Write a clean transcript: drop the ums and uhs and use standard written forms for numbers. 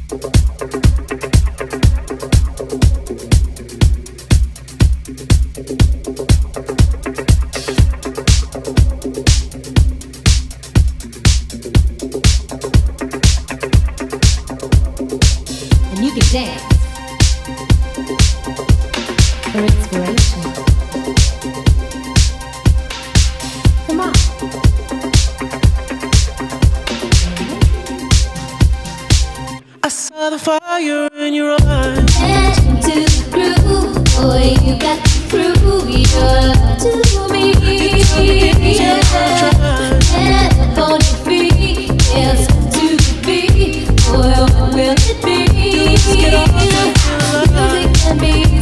And you can dance for inspiration. Come on. I saw the fire in your eyes. Dash into the groove, boy, you got to prove you're to me. Yeah. Get on your feet, dance to the beat, boy, what will it be? Music can be